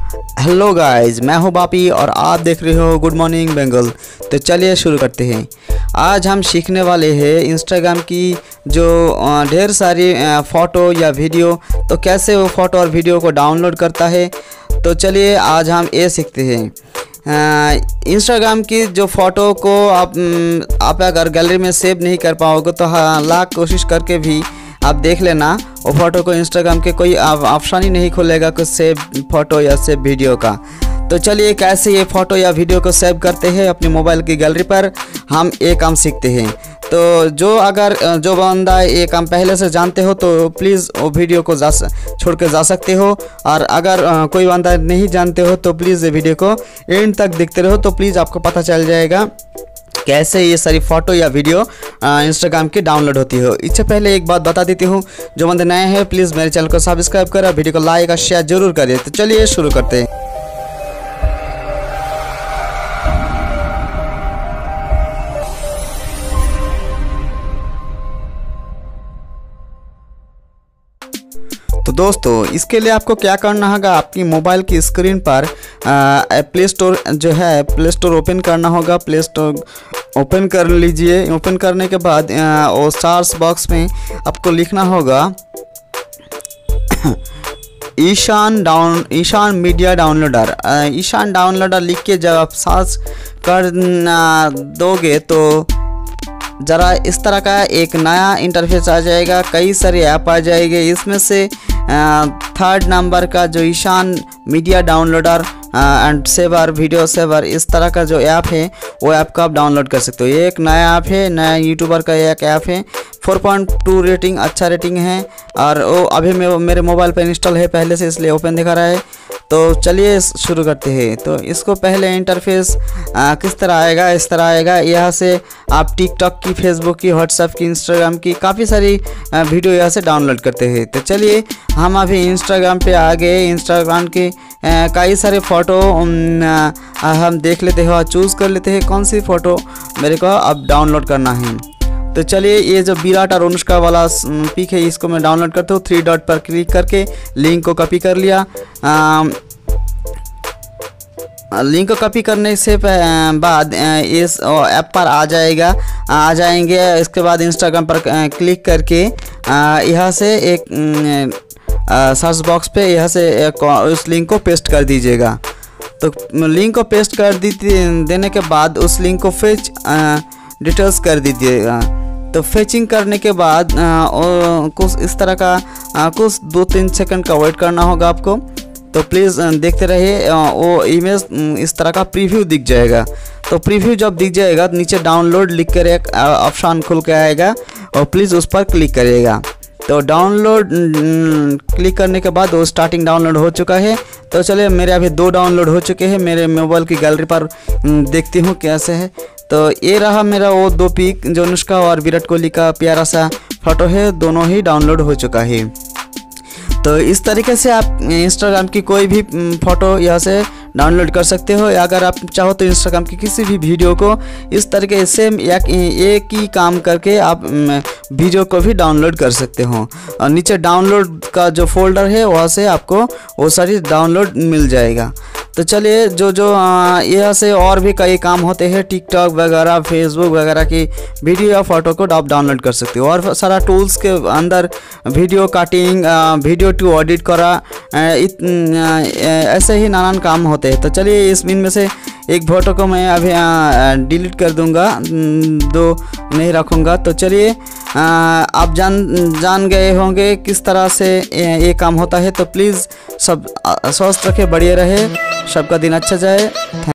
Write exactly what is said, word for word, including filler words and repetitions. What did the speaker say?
Hello guys, मैं हूं बापी और आप देख रहे हो गुड मॉर्निंग बंगाल। तो चलिए शुरू करते हैं। आज हम सीखने वाले हैं इंस्टाग्राम की जो ढेर सारी फ़ोटो या वीडियो, तो कैसे वो फ़ोटो और वीडियो को डाउनलोड करता है। तो चलिए आज हम ये सीखते हैं। इंस्टाग्राम की जो फ़ोटो को आप आप अगर गैलरी में सेव नहीं कर पाओगे तो हाँ लाख कोशिश करके भी आप देख लेना, वो फ़ोटो को इंस्टाग्राम के कोई ऑप्शन ही नहीं खुलेगा कुछ सेव फ़ोटो या सेव वीडियो का। तो चलिए कैसे ये फ़ोटो या वीडियो को सेव करते हैं अपने मोबाइल की गैलरी पर, हम ये काम सीखते हैं। तो जो अगर जो बंदा ये काम पहले से जानते हो तो प्लीज़ वो वीडियो को जा छोड़ के जा सकते हो, और अगर कोई बंदा नहीं जानते हो तो प्लीज़ ये वीडियो को एंड तक देखते रहो, तो प्लीज़ आपको पता चल जाएगा कैसे ये सारी फ़ोटो या वीडियो इंस्टाग्राम की डाउनलोड होती हो। इससे पहले एक बात बता देती हूँ, जो बंदे नए हैं प्लीज़ मेरे चैनल को सब्सक्राइब करें, वीडियो को लाइक और शेयर जरूर करें। तो चलिए शुरू करते हैं। तो दोस्तों इसके लिए आपको क्या करना होगा, आपकी मोबाइल की स्क्रीन पर प्ले स्टोर जो है प्ले स्टोर ओपन करना होगा। प्ले स्टोर ओपन कर लीजिए। ओपन करने के बाद वो सर्च बॉक्स में आपको लिखना होगा Ishan down Ishan media downloader. Ishan downloader लिख के जब आप सर्च कर दोगे तो ज़रा इस तरह का एक नया इंटरफेस आ जाएगा, कई सारे ऐप आ जाएंगे। इसमें से थर्ड नंबर का जो Ishan media downloader and saver video saver, इस तरह का जो ऐप है वो ऐप को आप डाउनलोड कर सकते हो। ये एक नया ऐप है, नया यूट्यूबर का एक ऐप है। फोर पॉइंट टू रेटिंग, अच्छा रेटिंग है, और वो अभी मैं मेरे मोबाइल पर इंस्टॉल है पहले से, इसलिए ओपन दिखा रहा है। तो चलिए शुरू करते हैं। तो इसको पहले इंटरफेस आ, किस तरह आएगा, इस तरह आएगा। यहाँ से आप टिकटॉक की, फेसबुक की, व्हाट्सएप की, इंस्टाग्राम की काफ़ी सारी आ, वीडियो यहाँ से डाउनलोड करते हैं। तो चलिए हम अभी इंस्टाग्राम पे आ गए। इंस्टाग्राम के कई सारे फ़ोटो हम देख लेते हैं और चूज़ कर लेते हैं कौन सी फ़ोटो मेरे को अब डाउनलोड करना है। तो चलिए ये जो विराट और अनुष्का वाला पिक है इसको मैं डाउनलोड करता हूँ। थ्री डॉट पर क्लिक करके लिंक को कॉपी कर लिया। आ, लिंक को कॉपी करने से बाद इस ऐप पर आ जाएगा आ जाएंगे। इसके बाद इंस्टाग्राम पर क्लिक करके यहाँ से एक सर्च बॉक्स पे यहाँ से एक, उस लिंक को पेस्ट कर दीजिएगा। तो लिंक को पेस्ट कर दी देने के बाद उस लिंक को फेच डिटेल्स कर दीजिएगा। तो फेचिंग करने के बाद कुछ इस तरह का आ, कुछ दो तीन सेकंड का वेट करना होगा आपको। तो प्लीज़ देखते रहिए, वो इमेज इस तरह का प्रीव्यू दिख जाएगा। तो प्रीव्यू जब दिख जाएगा तो नीचे डाउनलोड लिख कर एक ऑप्शन खुल के आएगा और प्लीज़ उस पर क्लिक करिएगा। तो डाउनलोड क्लिक करने के बाद वो स्टार्टिंग डाउनलोड हो चुका है। तो चलिए मेरे अभी दो डाउनलोड हो चुके हैं, मेरे मोबाइल की गैलरी पर देखती हूँ कैसे है। तो ये रहा मेरा वो दो पिक, जो अनुष्का और विराट कोहली का प्यारा सा फोटो है, दोनों ही डाउनलोड हो चुका है। तो इस तरीके से आप इंस्टाग्राम की कोई भी फ़ोटो यहाँ से डाउनलोड कर सकते हो। अगर आप चाहो तो इंस्टाग्राम की किसी भी वीडियो को इस तरीके से एक एक ही काम करके आप वीडियो को भी डाउनलोड कर सकते हो। और नीचे डाउनलोड का जो फोल्डर है वहाँ से आपको वो सारी डाउनलोड मिल जाएगा। तो चलिए जो जो यहाँ से और भी कई काम होते हैं, टिकटॉक वगैरह, फेसबुक वगैरह की वीडियो या फ़ोटो को आप डाउनलोड कर सकते हो। और सारा टूल्स के अंदर video cutting, video to edit करा, ऐसे ही नानान काम होते हैं। तो चलिए इस इनमें से एक फ़ोटो को मैं अभी डिलीट कर दूंगा, दो नहीं रखूँगा। तो चलिए आप जान जान गए होंगे किस तरह से ये काम होता है। तो प्लीज़ सब स्वस्थ रखे, बढ़िया रहे, सबका दिन अच्छा जाए।